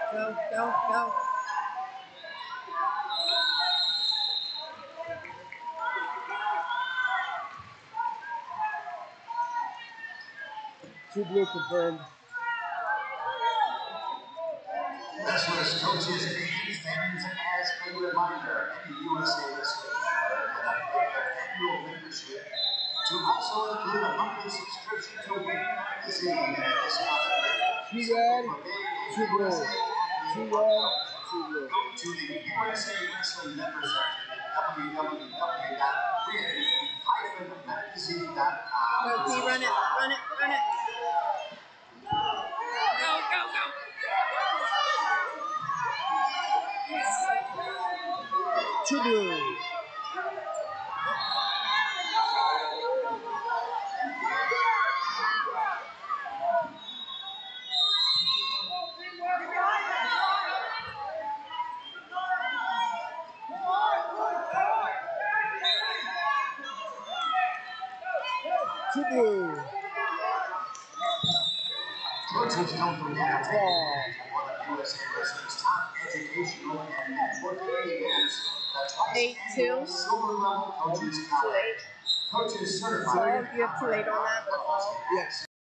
Go, go, go. Two blue confirmed. Wrestlers, coaches, and fans, as a reminder, any USA Wrestling member can upgrade their annual membership to also include a monthly subscription to Win Magazine at a discounted rate. Two red, two blue. Two red, two blue. Go to the USA Wrestling member section at www.win-magazine.com. Go, T, run it, run it, run it. Go, go, go. Yes. Two blue. Two blue. Coaches, don't forget to take advantage of one of USA Wrestling's top educational and networking events, the 8-2. Silver Level Coaches College. Coaches certified. So you have 2-8 on that? Yes.